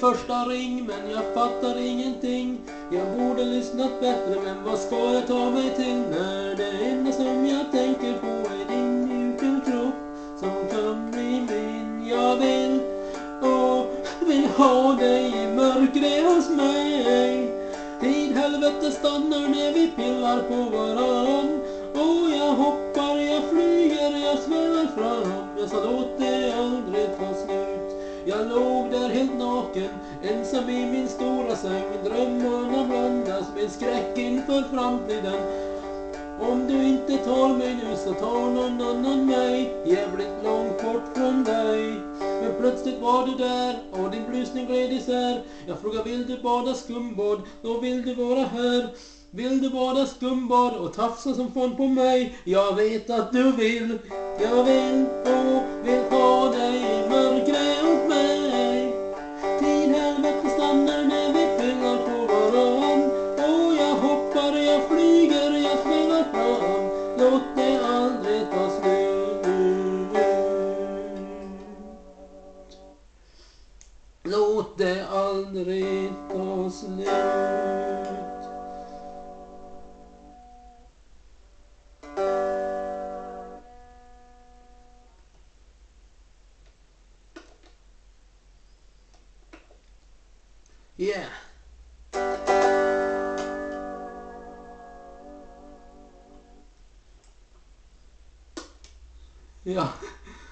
första ring, men jag fattar ingenting. Jag borde lyssnat bättre, men vad ska jag ta mig till när det enda som jag tänker på är din mjuka kropp som kan bli min. Jag vill ha dig i mörkret hos mig. Tid helvete stannar när vi pillar på varann. Och jag hoppar, jag flyger, jag svävar fram. Jag sa låt det aldrig ta slut. Jag låg där helt naken, ensam i min stora säng. Drömmarna blandas med skräck inför framtiden. Om du inte tar mig nu så tar någon annan mig. Jävligt långt bort från dig. Men plötsligt var du där och din blusning gled isär. Jag frågar vill du bada skumbad, då vill du vara här. Vill du bada skumbad och tafsa som fan på mig? Jag vet att du vill. Jag vill ha dig i mörkret åt mig. Tid helvete stannar när vi pillar på varann. Och jag hoppar, jag flyger, jag svävar fram. Låt det aldrig ta slut. Låt det aldrig ta slut. Yeah. Ja,